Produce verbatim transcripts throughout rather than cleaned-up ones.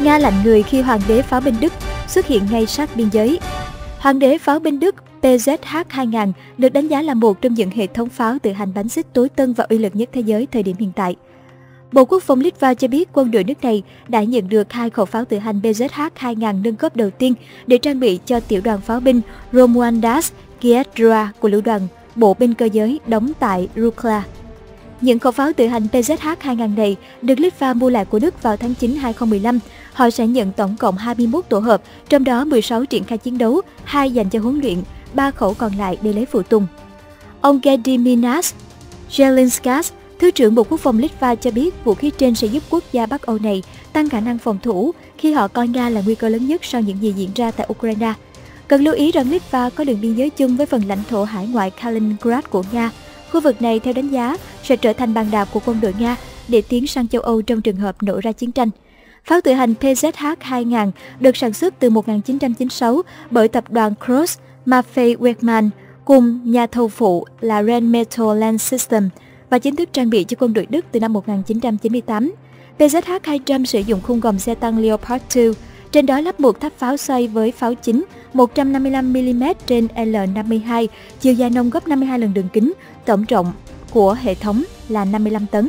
Nga lạnh người khi hoàng đế pháo binh Đức xuất hiện ngay sát biên giới. Hoàng đế pháo binh Đức P Z H hai nghìn được đánh giá là một trong những hệ thống pháo tự hành bắn xích tối tân và uy lực nhất thế giới thời điểm hiện tại. Bộ Quốc phòng Litva cho biết quân đội nước này đã nhận được hai khẩu pháo tự hành P Z H hai nghìn nâng cấp đầu tiên để trang bị cho tiểu đoàn pháo binh Romualdas Giedra của lữ đoàn bộ binh cơ giới đóng tại Rukla. Những khẩu pháo tự hành P Z H hai nghìn này được Litva mua lại của Đức vào tháng chín năm hai nghìn không trăm mười lăm. Họ sẽ nhận tổng cộng hai mươi mốt tổ hợp, trong đó mười sáu triển khai chiến đấu, hai dành cho huấn luyện, ba khẩu còn lại để lấy phụ tùng. Ông Gediminas Jelinskas, Thứ trưởng Bộ Quốc phòng Litva cho biết vũ khí trên sẽ giúp quốc gia Bắc Âu này tăng khả năng phòng thủ khi họ coi Nga là nguy cơ lớn nhất sau những gì diễn ra tại Ukraine. Cần lưu ý rằng Litva có đường biên giới chung với phần lãnh thổ hải ngoại Kaliningrad của Nga. Khu vực này theo đánh giá sẽ trở thành bàn đạp của quân đội Nga để tiến sang châu Âu trong trường hợp nổ ra chiến tranh. Pháo tự hành P Z H hai nghìn được sản xuất từ một nghìn chín trăm chín mươi sáu bởi tập đoàn Cross Maffei Wegmann cùng nhà thầu phụ là Rheinmetall Land System và chính thức trang bị cho quân đội Đức từ năm một nghìn chín trăm chín mươi tám. P Z H hai trăm sử dụng khung gồm xe tăng Leopard hai, trên đó lắp một tháp pháo xoay với pháo chính một trăm năm mươi lăm mi li mét trên L năm mươi hai, chiều dài nông gấp năm mươi hai lần đường kính, tổng trọng của hệ thống là năm mươi lăm tấn.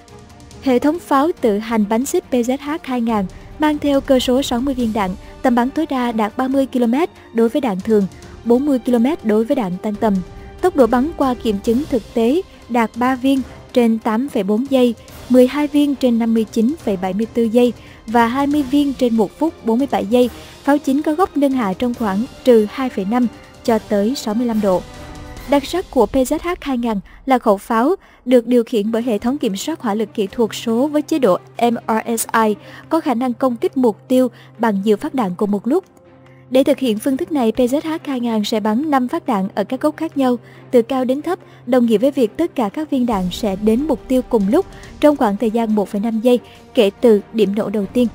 Hệ thống pháo tự hành bắn xích P Z H hai nghìn mang theo cơ số sáu mươi viên đạn, tầm bắn tối đa đạt ba mươi ki lô mét đối với đạn thường, bốn mươi ki lô mét đối với đạn tăng tầm. Tốc độ bắn qua kiểm chứng thực tế đạt ba viên trên tám phẩy bốn giây, mười hai viên trên năm mươi chín phẩy bảy mươi tư giây và hai mươi viên trên một phút bốn mươi bảy giây. Pháo chính có góc nâng hạ trong khoảng trừ hai phẩy năm cho tới sáu mươi lăm độ. Đặc sắc của P Z H hai nghìn là khẩu pháo được điều khiển bởi hệ thống kiểm soát hỏa lực kỹ thuật số với chế độ M R S I, có khả năng công kích mục tiêu bằng nhiều phát đạn cùng một lúc. Để thực hiện phương thức này, P Z H hai nghìn sẽ bắn năm phát đạn ở các góc khác nhau, từ cao đến thấp, đồng nghĩa với việc tất cả các viên đạn sẽ đến mục tiêu cùng lúc trong khoảng thời gian một phẩy năm giây kể từ điểm nổ đầu tiên.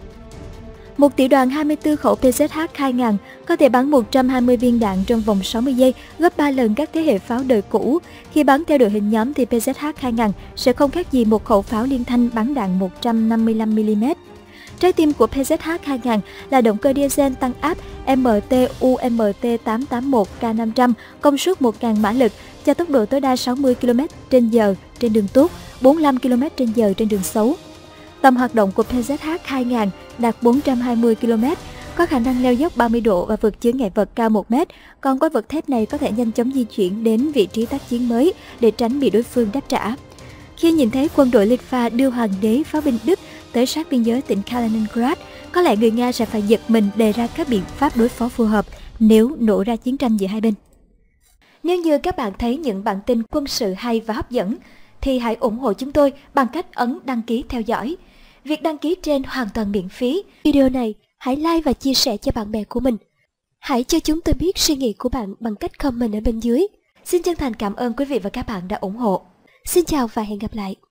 Một tiểu đoàn hai mươi tư khẩu P Z H hai nghìn có thể bắn một trăm hai mươi viên đạn trong vòng sáu mươi giây, gấp ba lần các thế hệ pháo đời cũ. Khi bắn theo đội hình nhóm thì P Z H hai nghìn sẽ không khác gì một khẩu pháo liên thanh bắn đạn một trăm năm mươi lăm mi li mét. Trái tim của P Z H hai nghìn là động cơ diesel tăng áp M T U M T tám tám mốt K năm trăm, công suất một nghìn mã lực, cho tốc độ tối đa sáu mươi ki lô mét trên giờ trên đường tốt, bốn mươi lăm ki lô mét trên giờ trên đường xấu. Tầm hoạt động của P Z H hai nghìn đạt bốn trăm hai mươi ki lô mét, có khả năng leo dốc ba mươi độ và vượt chướng ngại vật cao một mét. Còn quái vật thép này có thể nhanh chóng di chuyển đến vị trí tác chiến mới để tránh bị đối phương đáp trả. Khi nhìn thấy quân đội Litva đưa hoàng đế pháo binh Đức tới sát biên giới tỉnh Kaliningrad, có lẽ người Nga sẽ phải giật mình đề ra các biện pháp đối phó phù hợp nếu nổ ra chiến tranh giữa hai bên. Nếu như các bạn thấy những bản tin quân sự hay và hấp dẫn, thì hãy ủng hộ chúng tôi bằng cách ấn đăng ký theo dõi. Việc đăng ký trên hoàn toàn miễn phí. Video này hãy like và chia sẻ cho bạn bè của mình. Hãy cho chúng tôi biết suy nghĩ của bạn bằng cách comment ở bên dưới. Xin chân thành cảm ơn quý vị và các bạn đã ủng hộ. Xin chào và hẹn gặp lại.